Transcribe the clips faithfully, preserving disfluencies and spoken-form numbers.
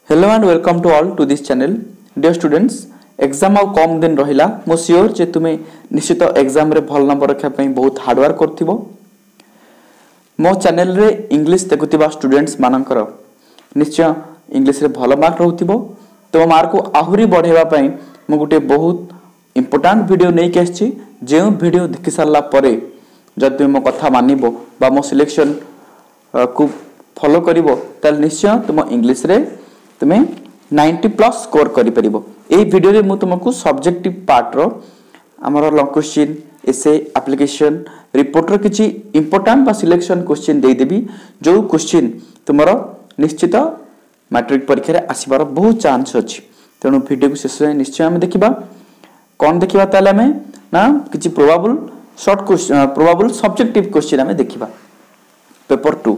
Hello and welcome to all to this channel. Dear students, exam आउ कम दिन रहिला मो श्योर जे तुमे निश्चित एग्जाम रे भल नंबर रखा पई बहुत हार्ड वर्क करथिबो। मो चैनल रे इंग्लिश देखुथिबा स्टूडेंट्स मानकर निश्चय इंग्लिश रे भल मार्क रहउथिबो। तो मार्क को आहुरी बढ़ेबा पई मो गुटे बहुत इंपोर्टेंट वीडियो नै के आछि जे वीडियो देखि सारला परे जद तुम मो कथा मानिबो बा मो सिलेक्शन को फॉलो करिवो तल निश्चय तुम इंग्लिश रे तुम्हें नाइंटी प्लस स्कोर करि परिबो। ए वीडियो रे मु तुमको सब्जेक्टिव पार्ट रो हमर long question essay application report रो किछि इंपोर्टेंट बा सिलेक्शन क्वेश्चन दे देबी जो क्वेश्चन तुमरो निश्चित मैट्रिक परीक्षा रे आसीबार बहुत चांस अछि। तेनु वीडियो को शेष रे निश्चय हम देखिबा कोन देखिबा ताले में ना किछि probable short question probable subjective question हम देखिबा। पेपर टू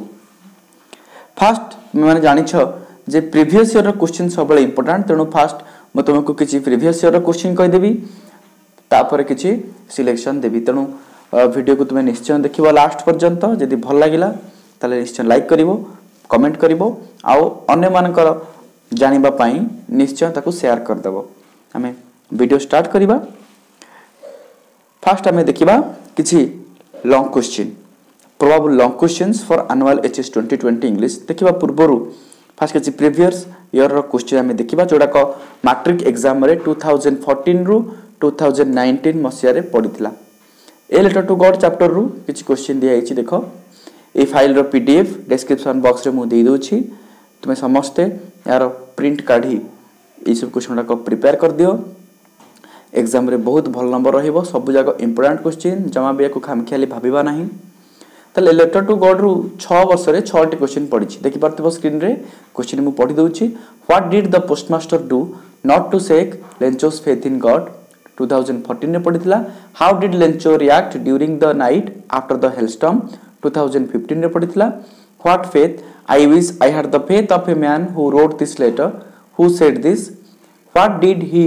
फर्स्ट माने जानि छ जे प्रीवियस ईयर रो क्वेश्चन सब इंपोर्टेंट तेनु फास्ट म तुमको किछि प्रीवियस ईयर रो क्वेश्चन कहि देबी तापर किछि सिलेक्शन देबी। तेनु वीडियो को तुमे निश्चय देखिबो लास्ट पर्यंत। जदि भल लागिला ताले निश्चय लाइक करिवो कमेंट करिवो आउ अन्य मानकर जानिबा पई निश्चय ताको शेयर कर देबो। हमें वीडियो स्टार्ट करिबा। फर्स्ट हमें देखिबा किछि long question probable long questions for annual HS twenty twenty English देखिबा पूर्वरु फास्ट किछि प्रीवियस ईयर रो क्वेश्चन हमें देखिबा जोडा को मैट्रिक एग्जाम रे टू थाउजेंड फोर्टीन रु टू थाउजेंड नाइंटीन मसिया रे पडिथिला। A letter to God chapter रु किछि क्वेश्चन दिया हिछि देखो ए फाइल रो पीडीएफ डिस्क्रिप्शन बॉक्स रे मु देई दोछि तुमे समस्ते यार प्रिंट काढी ए सब क्वेश्चन को प्रिपेयर कर दियो। एग्जाम रे बहुत भल नंबर रहिबो सब जगह इंपोर्टेंट क्वेश्चन जमा बिया को खामखियाली भाबिबा नाही। तले लेटर टू गॉड रु छह वर्ष रे छह टी क्वेश्चन पढिछि देखि परतबो स्क्रीन रे क्वेश्चन मु पढि दोछि। What did the postmaster do not to shake Lencho's faith in God two thousand fourteen रे पढिथिला। How did Lencho react during the night after the hailstorm two thousand fifteen रे पढिथिला। What faith I wish I had the faith of a man who wrote this letter who said this. What did he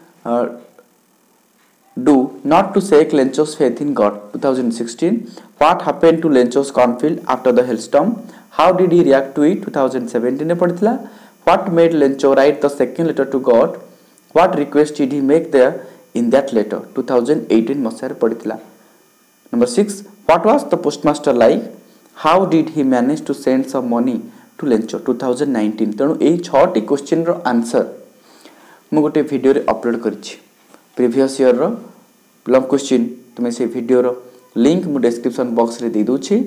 do not to shake Lencho's faith in God two thousand sixteen. What happened to Lencho's cornfield after the hailstorm? How did he react to it two thousand seventeen रे पढिथिला। What made Lencho write the second letter to God? What request did he make there in that letter two thousand eighteen मसिया रे पढिथिला। Number six, what was the postmaster like? How did he manage to send some money to Lencho two thousand nineteen। तेणु एई छह टी question रो answer मु गोटे video रे upload करछि previous year रो लॉन्ग क्वेश्चन तुमे से वीडियो रो लिंक मु डिस्क्रिप्शन बॉक्स रे दे दोछि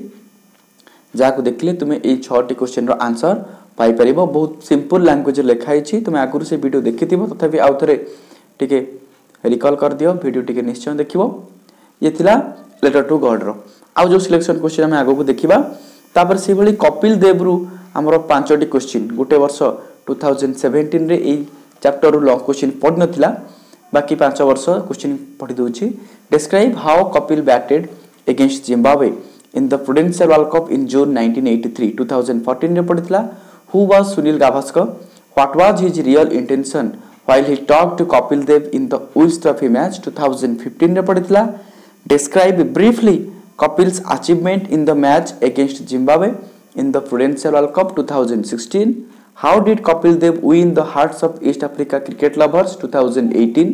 जाको देखले तुमे ए छह टी क्वेश्चन रो आंसर पाई परिबो। बहुत सिंपल लैंग्वेज लिखाई छी तुमे आगुर से वीडियो देखिथिबो तथापि आउ थरे टिके रिकॉल कर दियो वीडियो टिके निश्चय देखिबो। ये थिला लेटर टू गॉड रो आउ जो सिलेक्शन क्वेश्चन हम आगो को देखिबा तापर से भली कपिल देव रु हमरो पांच टी क्वेश्चन गुटे वर्ष टू थाउजेंड सेवेंटीन रे ए चैप्टर रो लॉन्ग क्वेश्चन पढ नथिला बाकी पांच वर्ष क्वेश्चन पढि दोछि। Describe how Kapil batted against Zimbabwe in the Prudential World Cup in June nineteen eighty three two thousand fourteen रे पढिथिला। Who was Sunil Gavaskar. What was his real intention while he talked to Kapil Dev in the Wills Trophy match two thousand fifteen रे पढिथिला। Describe briefly Kapil's achievement in the match against Zimbabwe in the Prudential World Cup two thousand sixteen. How did Kapil Dev win the hearts of East Africa cricket lovers two thousand eighteen?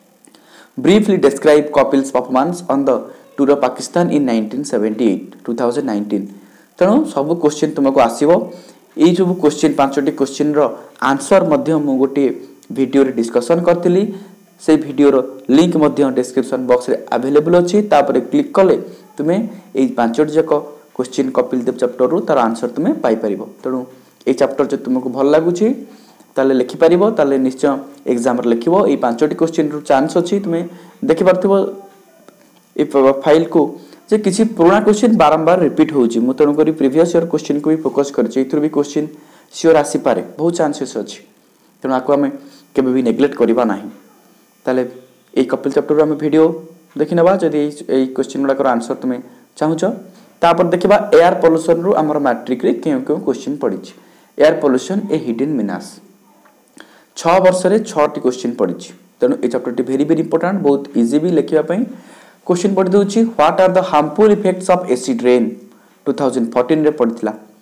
Briefly describe Kapil's performance on the tour of Pakistan in nineteen seventy-eight two thousand nineteen. तेणु सब question तुमको आसीबो एई सब question पांचटी question रो answer मध्य मु गोटे वीडियो रे डिस्कशन करथिली से वीडियो रो लिंक मध्य डिस्क्रिप्शन बॉक्स रे अवेलेबल अछि तापर क्लिक कले तुमे एई पांचटी जक क्वेश्चन कपिल देव चैप्टर रो तार आंसर तुमे पाई परिबो। तेणु ए चैप्टर जो तुमको भल लागुछि ताले लिखि परिबो ताले निश्चय एग्जाम रे लिखिबो। ए पांचटी क्वेश्चन रो चांस अछि तुमे देखि परथिबो ए फाइल को जे किछि पुराना क्वेश्चन बारंबार रिपीट होउछि मु तनो करी प्रीवियस ईयर क्वेश्चन को भी फोकस करछि इथुर भी क्वेश्चन श्योर आसी पारे बहुत चांसेस अछि। तेनु आको हमें केबे भी नेग्लेक्ट करिबा नाही। ताले ए कपिल चैप्टर रो हम वीडियो देखिनबा जदी ए क्वेश्चन गुडा को आंसर तुमे चाहुछ तापर देखिबा एयर पोल्यूशन रो हमर मैट्रिक रे केउ केउ क्वेश्चन पडिछि। Air pollution a hidden menace छह वर्ष रे छह टी क्वेश्चन पडिछि। तेनु ए चैप्टर टी वेरी वेरी इंपोर्टेंट बहुत इजी भी लिखिबा पई क्वेश्चन पढि दोछि। What are the harmful effects of acid rain two thousand fourteen रे पडिथिला।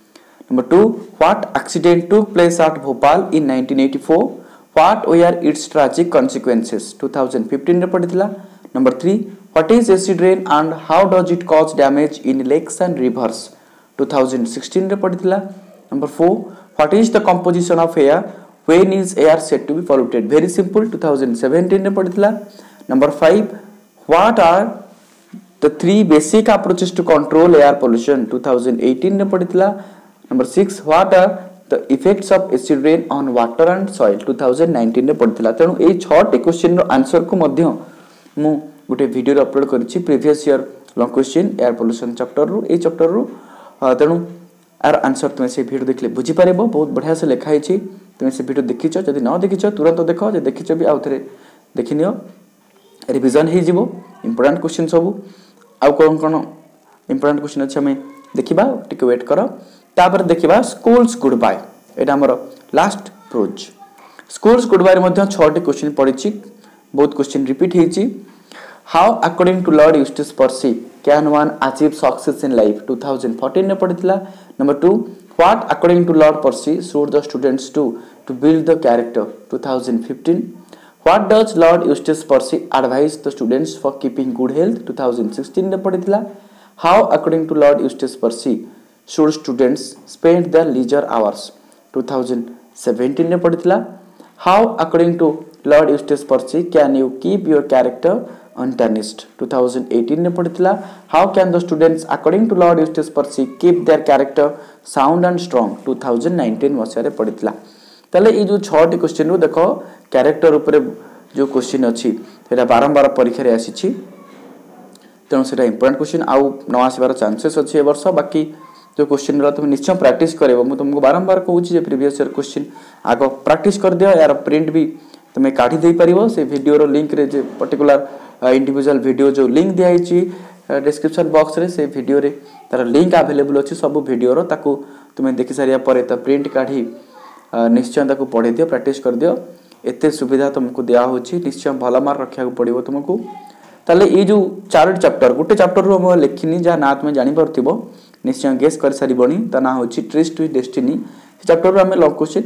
Number two, what accident took place at Bhopal in nineteen eighty-four? What were its tragic consequences? twenty fifteen रे पढ़िथिला. Number three, what is acid rain and how does it cause damage in lakes and rivers? twenty sixteen रे पढ़िथिला. Number four, what is the composition of air when is air said to be polluted? Very simple, twenty seventeen रे पढ़िथिला. Number five, what are the three basic approaches to control air pollution? twenty eighteen रे पढ़िथिला. Number six, what are the effects of acid rain on water and soil? twenty nineteen रे पढ़िथिला. तेणु एई छटी question रो answer को मध्य मु गोटे video रे upload करिछि previous year long question air pollution chapter रो ए चैप्टर रो. तेणु आर आंसर तुम से वीडियो देखले बुझी पारेबो. बहुत बढ़िया से लिखा है. तुम से वीडियो देखिछ, जदि न देखिछ तुरंत देखो, जे देखिछ भी आउ थरे देखिनियो. रिवीजन हे जिवो इंपोर्टेंट क्वेश्चन सब. आउ कोन कोन इंपोर्टेंट क्वेश्चन अछि हमें देखिबा. टिके वेट करो. तापर देखिबा स्कूल्स गुड बाय. एटा हमर last prose. Schools good bye रे मध्ये छटी क्वेश्चन पडिछि. बहुत क्वेश्चन रिपीट हेछि. How according to Lord Eustace Percy can one achieve success in life? twenty fourteen रे पडिथिला. Number two, what according to Lord Percy should the students do to build the character? twenty fifteen. What does Lord Eustace Percy advise the students for keeping good health? twenty sixteen रे पडिथिला. How according to Lord Eustace Percy should students spend their leisure hours? twenty seventeen रे पढ़िथिला. How according to Lord Eustace Percy can you keep your character untarnished? twenty eighteen रे पढ़िथिला. How can the students according to Lord Eustace Percy keep their character sound and strong? twenty nineteen मसिया रे पढ़िथिला. तले ई जो छटी question रो देखो character ऊपर जो question अछि सेटा बारंबार परीक्षा रे आसीछि. तेणु सेटा इंपोर्टेंट क्वेश्चन आउ न आसीबार चांसेस अछि ए वर्ष. बाकी जो क्वेश्चन रा तुम निश्चय प्रैक्टिस करेबो. मु तुमको बारंबार कहूँ जे प्रीवियस ईयर क्वेश्चन आग प्रैक्टिस कर दियो. यार प्रिंट भी तुम काढ़ी दे परिबो. से वीडियो रो लिंक रे जे पर्टिकुलर इंडिविजुअल वीडियो जो लिंक दिया हिची डिस्क्रिप्शन बॉक्स रे, से वीडियो रे तार लिंक अवेलेबल अछि सब वीडियो रो. ताकू तुम देखि सारिया परे त प्रिंट काढ़ी निश्चय ताकू पढ़े दियो, प्रैक्टिस कर दियो. एते सुविधा तुमको दिया होछि. निश्चय भला मार्क रखिया पड़िबो तुमको. ताले ई जो चार चैप्टर गोटे चैप्टर रो हम लिखिनी जा ना तुम जानि परथिबो. निश्चय गेस कर सारिबनी. ता ना होछि ट्रिस्ट विथ डेस्टिनी. से चैप्टर रो हम लॉन्ग क्वेश्चन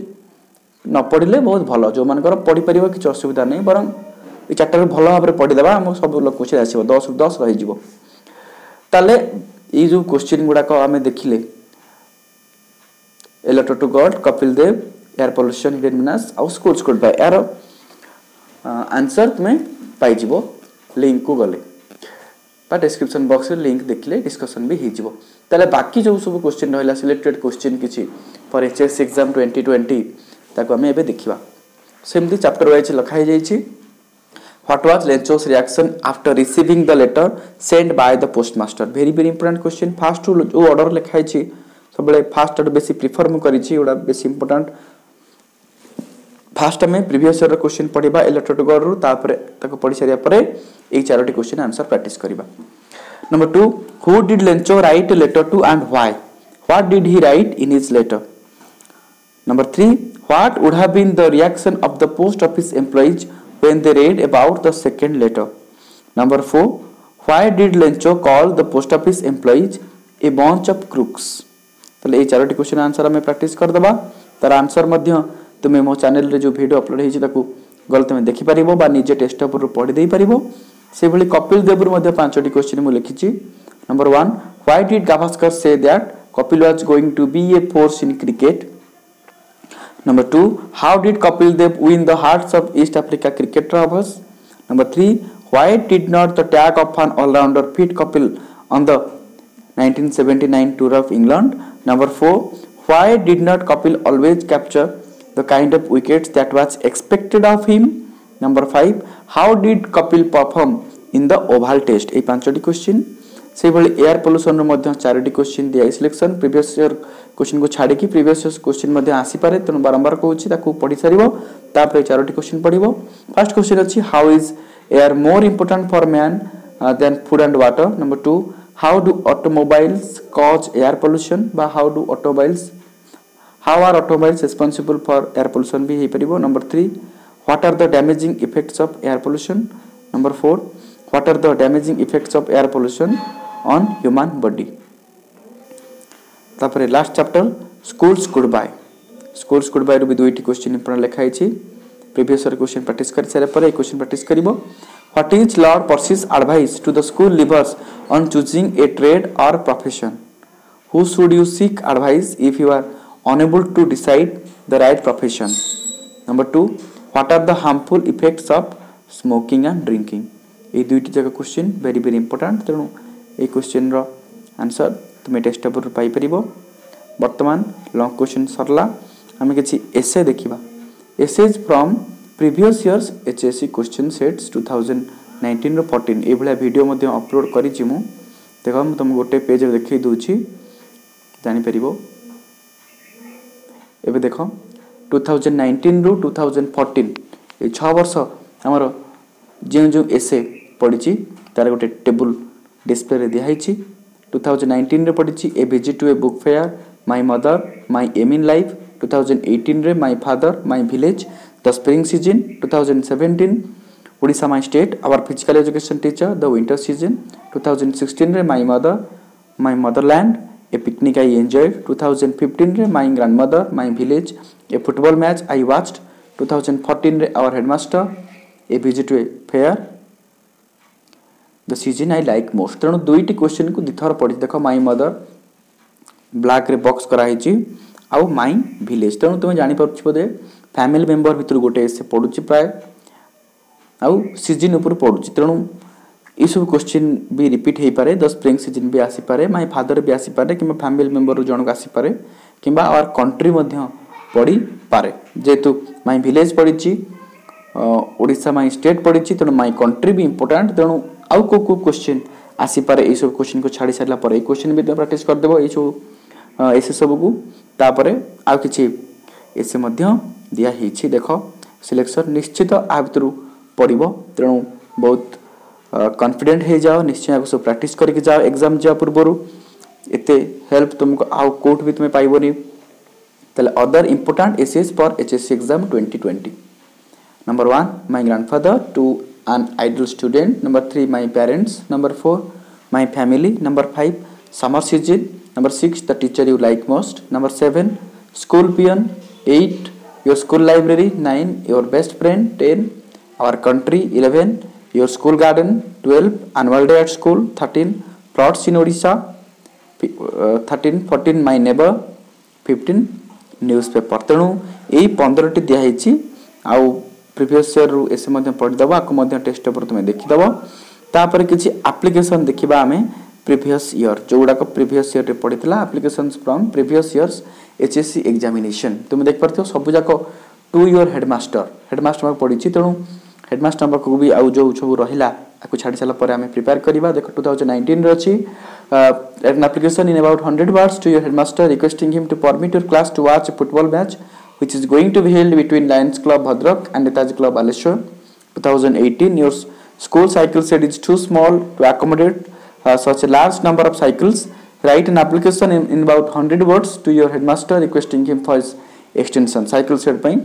न पढ़िले बहुत भलो. जो मानकर पढ़ी परिबो कि असुविधा नहीं, बरं ए चैप्टर भलो भाबरे पढ़ी देबा. हम सब लॉन्ग क्वेश्चन आसीबो दस रु दस रहि जिवो. ताले ई जो क्वेश्चन गुडा को हम देखिले a letter to God, Kapil Dev, air pollution, hidden menace और स्कूल्स गुड बाय. यार आंसर तुम पाई जिवो लिंक को गले बा डिस्क्रिप्शन बॉक्स रे लिंक देखले डिस्कशन भी ही जिवो. ताले बाकी जो सब क्वेश्चन रहला सिलेक्टेड क्वेश्चन किछि for HS exam twenty twenty ताको हमें एबे देखिबा. सेमती चैप्टर वाइज लखाई जाई छि. What was Lencho's reaction after receiving the letter send by the postmaster? Very very important question. First two जो ऑर्डर लिखाई छि सबले फास्ट टू बेसी प्रेफर मु करि छि. ओडा बेसी इंपोर्टेंट. फास्ट में प्रीवियस ईयर क्वेश्चन पढ़िबा ए लेटर टू गॉड रो. तापर ताको पढ़ि सारिया परे ए चारोटी क्वेश्चन आंसर प्रैक्टिस करिबा. Number two, who did Lencho write a letter to and why? What did he write in his letter? Number three, what would have been the reaction of the post office employees when they read about the second letter? Number four, why did Lencho call the post office employees a bunch of crooks? तो ये चारोटी question answer हमें practice कर दबा. तार answer मध्य तुमे मो channel रे जो वीडियो अपलोड हेछि ताकू गल तुमे देखि परिबो बा निजे टेस्ट पेपर पढ़ि देई परिबो. से भली कपिल देव रो मध्ये पांचटी क्वेश्चन मु लिखिछि. Number one, why did Gavaskar say that Kapil was going to be a force in cricket? Number two, how did Kapil Dev win the hearts of East Africa cricket lovers? Number three, why did not the tag of an all-rounder fit Kapil on the nineteen seventy-nine tour of England? Number four, why did not Kapil always capture the kind of wickets that was expected of him? Number five, how did Kapil perform in the oval test? ए पांचटी question. से भली air pollution रो मध्ये चारटी question दिया. Selection previous year question को छाड़ी की प्रीवियस ईयर क्वेश्चन मध्ये आसी पारे. तनो बारंबार कहूची ताकू पढ़ी सारिबो. तापर चारटी क्वेश्चन पढ़िबो. फर्स्ट क्वेश्चन अछि how is air more important for man than food and water? Number two, how do automobiles cause air pollution बा how do automobiles how are automobiles responsible for air pollution भी हे परिबो. Number three, what are the damaging effects of air pollution? Number four, what are the damaging effects of air pollution on human body? तापर last chapter schools good bye schools good bye रू भी दुईटी question important लिखाई छी previous year question practice कर सारे पर ए question practice करिवो what is Lord Percy's advice to the school leavers on choosing a trade और profession who should you seek advice if you are unable to decide the right profession number two what are the harmful effects of smoking and drinking ए दुईटी जगह question very very important तेणु ए question रो answer तुम्हें test paper पाई परिबो वर्तमान लॉन्ग क्वेश्चन सरला आम किसी एसे देखा essays from previous years HSC question sets two thousand nineteen रो फोर्टीन ए भलिया वीडियो मध्य अपलोड करिछि मु देखो मु तुम गोटे पेज रे देखै दोछि जानि परिबो एबे देखो टू थाउजेंड नाइंटीन रो टू थाउजेंड फोर्टीन ए छह वर्ष हमर जे जो एसे पढिछि तार गोटे टेबल डिस्प्ले रे दिहाइछि टू थाउजेंड नाइंटीन रे पढिछि a visit to a book fair my mother my aim in life two thousand eighteen रे my father my village the spring season two thousand seventeen Odisha my state our physical education teacher the winter season two thousand sixteen रे my mother my motherland a picnic I enjoyed two thousand fifteen रे my grandmother my village a football match I watched two thousand fourteen रे our headmaster a visit to a fair the season I like most तेणु दुईटी question को दिथर पढ़ी देख my mother black रे box कराई आउ माय विलेज तेणु तुम जानी पारुछ बोधे फैमिली मेंबर भितर गोटे से पढ़ुची प्राय आउ सीजन ऊपर पढ़ुची तेणु ये सब क्वेश्चन भी रिपीट हो पारे द स्प्रिंग सीजन भी आसी पारे माय फादर भी आसी पारे कि फैमिली मेंबर जनक आसी पारे कि आवर कंट्री मध्य पढ़ी पारे जेहेतु माय विलेज पढ़ी ओडिशा माय स्टेट पढ़ी तेणु माय कंट्री भी इंपोर्टेंट तेणु आउ को को क्वेश्चन आसी पारे ए सब क्वेश्चन को छाड़ी सारा पर ए क्वेश्चन भी प्रैक्टिस कर देबो ए सब ऐसे सब को तापरे आ किछि ऐसे मध्य दिया हिछि देखो सिलेक्शन निश्चित आ भितर पड़िबो तेणु बहुत कॉन्फिडेंट हो जाओ निश्चय सब प्रैक्टिस करके जाओ एग्जाम जा पूर्व एते हेल्प तुमको आउ कोट भी तुम्हें पाइबोनी तले other important essays for HSC exam twenty twenty number one my grandfather to an ideal student number three my parents number four my family number five summer season number six the teacher you like most number seven school peon eight your school library nine your best friend ten our country eleven your school garden twelve annual day at school thirteen plots in Odisha uh, thirteen fourteen my neighbor fifteen newspaper तेणु यही पंद्रह T दिया हिची आउ previous year रु एसे मध्य पढ़ी दबो आको मध्य टेस्ट पेपर तुमे देखि दबो तापर किछि एप्लीकेशन देखिबा हमें प्रीवियस ईयर जोडा को प्रीवियस ईयर रे पढ़ितला applications from previous years HSC examination तुमे देख परथियो सब जाको टू योर हेडमास्टर हेडमास्टर में पढ़िछि तेणु हेडमास्टर नंबर को भी आउ जो सब रहिला आको छाडी साला पर हमें प्रिपेयर करिबा देखो टू थाउजेंड नाइंटीन रे अछि an application in about hundred words to your headmaster requesting him to permit your class to watch a football match which is going to be held between Lions Club Bhadrak and Netaji Club Baleshwar twenty eighteen. Your school cycle set is too small to accommodate uh, such a large number of cycles. Write an application in, in about one hundred words to your headmaster requesting him for his extension. Cycle set by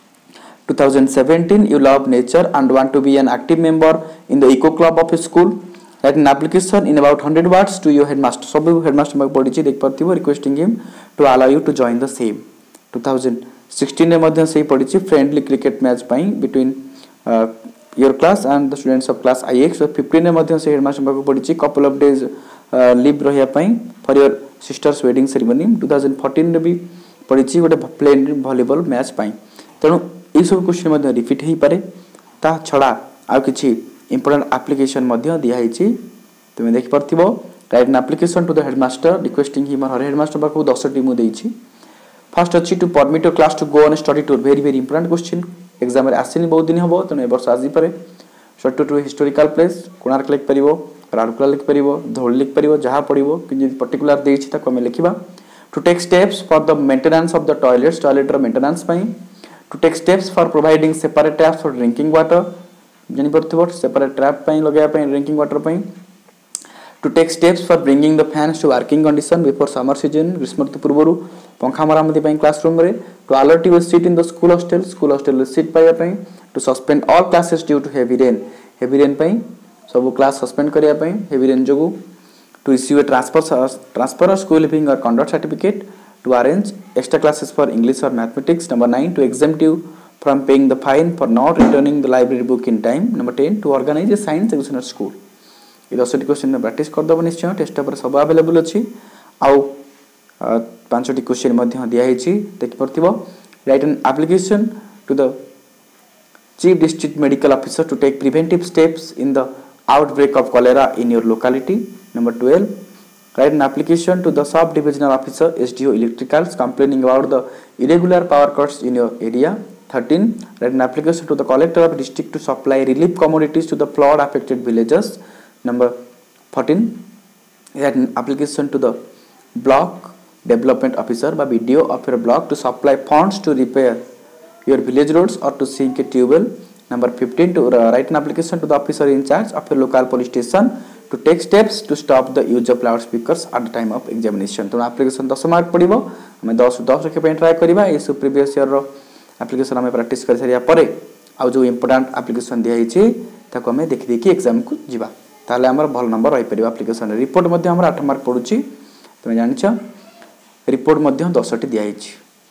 twenty seventeen. You love nature and want to be an active member in the eco club of a school. Write an application in about one hundred words to your headmaster. सब headmaster में पढ़ी देख पाती हो requesting him to allow you to join the same. twenty sixteen रे मध्य से पढ़ी फ्रेंडली क्रिकेट मैच पाई between your class and the students of class IX fifteen रे मध्य से हेडमास्टर को पढ़ी कपल ऑफ डेज लीव रहिया पाई for your sister's wedding ceremony twenty fourteen रे भी पढ़ी गोटे प्लेन वॉलीबॉल मैच पाई तेणु ये सब क्वेश्चन मध्य रिपीट हो पारे ता छड़ा आ किछि इंपोर्टेंट एप्लीकेशन मध्य दिया हिछि तुमे देख परथिबो write an application to the headmaster requesting him और हेडमास्टर को दस टी मु देछि फर्स्ट अच्छी to permit your class to go on study tour very very important question exam रे आसीनी बहुत दिन हबो तने वर्ष आजी पारे short to historical place Konark लिख परिबो राउरकेला लिख परिबो धौली लिख परिबो जहां पड़िबो कि पर्टिकुलर देछि ताको हम लिखिबा to take steps for the maintenance of the toilets toilet रो मेंटेनेंस पई to take steps for providing separate taps for drinking water जानि परथिबो सेपरेट टैप पई लगाया पई ड्रिंकिंग वाटर पई to take steps for bringing the fans to working condition before summer season ग्रीष्म ऋतु पूर्वरु पंखा मरामती पई क्लासरूम रे to alert you a seat in the school hostel school hostel रे सीट पाया पई to suspend all classes due to heavy rain heavy rain पई सब class suspend करिया पई heavy rain जोगु to issue a transfer transfer of school living or conduct certificate to arrange extra classes for English or mathematics. Number nine, to exempt you from paying the fine for not returning the library book in time. Number ten, to organize a science exhibition at school. ये दसटी question practice करदब निश्चय test paper सब available अच्छी आउ पांचटी question मध्य दिया है देखि परथिबो write an application to the chief district medical officer to take preventive steps in the outbreak of cholera in your locality. Number twelve, write an application to the sub divisional officer S D O electricals complaining about the irregular power cuts in your area. thirteen, write an application to the collector of district to supply relief commodities to the flood affected villages. Number fourteen, write an application to the block development officer by B D O of your block to supply funds to repair your village roads or to sink a tube well. Number fifteen, to uh, write an application to the officer in charge of your local police station to take steps to stop the use of loudspeakers at the time of examination. तो application दस mark पड़िबो हमें दस दस रखे पे try करिबा ए सब प्रीवियस ईयर रो एप्लिकेशन हमें प्रैक्टिस कर सरिया परे आ जो इंपोर्टेंट एप्लिकेशन दिया हिची ताको हमें देखि देखि एग्जाम को जिबा ताले हमर भल नंबर रहि परिबा एप्लिकेशन रिपोर्ट मध्ये हमर आठ मार्क पडुची तुमे जानिछ रिपोर्ट मध्ये दस टी दिया हिची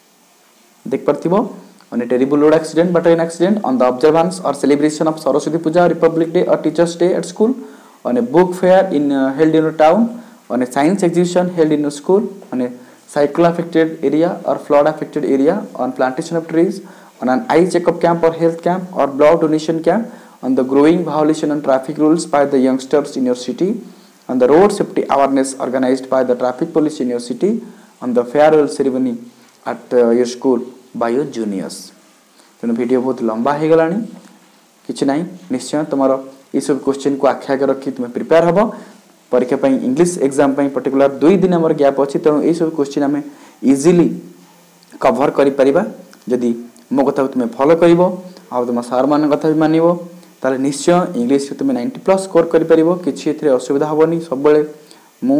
देख परथिबो on a terrible road accident but an accident on the observance or celebration of Saraswati Puja, Republic Day or Teachers Day at school, on a book fair in uh, held in your town, on a science exhibition held in your school, on a cyclone affected area or flood affected area, on plantation of trees, on an eye checkup camp or health camp or blood donation camp, on the growing violation on traffic rules by the youngsters in your city, on the road safety awareness organized by the traffic police in your city, on the farewell ceremony at uh, your school by your juniors. तेणु video बहुत लंबा हो गलानी किछि नाही निश्चय तुम ये सब क्वेश्चन को आख्या के रखी तुम प्रिपेयर हबो परीक्षा पई इंग्लिश एग्जाम पई पर्टिकुलर दुई दिन हमर गैप अछि तेणु ये सब क्वेश्चन हमें इजीली कवर करि परिबा जदी मो कथा तुम फॉलो करिवो आ तुम सर मान कथा भी मानिवो ताले निश्चय इंग्लिश तुम नब्बे प्लस स्कोर करि परिबो किछि एथरे असुविधा हबोनी सब बेले मु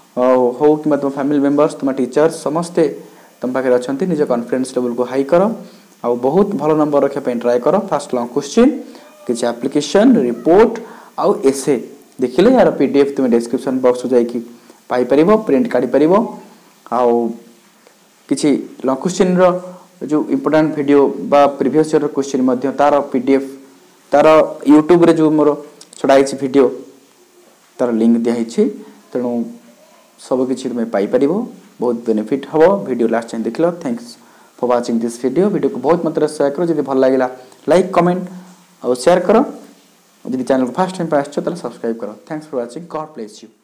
हो कि तुम फैमिली मेंबर्स तुम टीचर्स समस्ते तुम पाखे अच्छा निज कॉन्फिडेंस लेवल को हाई कर आ बहुत भल नंबर रखा ट्राए कर फास्ट लॉन्ग क्वेश्चन किसी एप्लिकेशन रिपोर्ट आउ एसे देखिले यार पीडीएफ तुम डिस्क्रिप्शन बॉक्स जाइकी पाई परिबो प्रिंट काढी परिबो आउ किसी लॉन्ग क्वेश्चन रो जो इंपोर्टेंट वीडियो बा प्रीवियस ईयर क्वेश्चन मध्ये तार पीडीएफ तार यूट्यूब रे जो मोर छडाई छि वीडियो तार लिंक दिया हिछि तेणु सब किछि तुम पाई परिबो बहुत बेनिफिट हबो वीडियो लास्ट टाइम देखलो thanks for watching this video video को बहुत मात्रा शेयर करो जदि भल लागिला लाइक कमेंट और शेयर करो जदि चैनल को फर्स्ट टाइम पे आछो त सब्सक्राइब करो thanks for watching God bless you.